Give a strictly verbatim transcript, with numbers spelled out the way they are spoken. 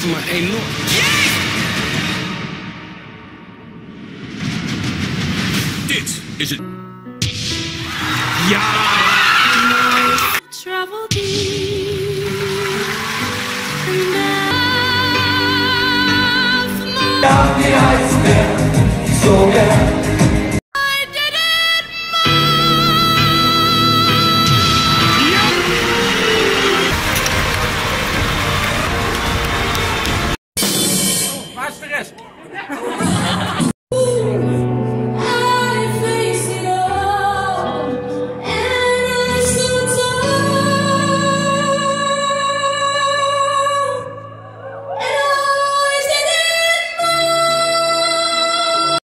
me enorm. Dit is het. Ja! Travel deep and Down the ice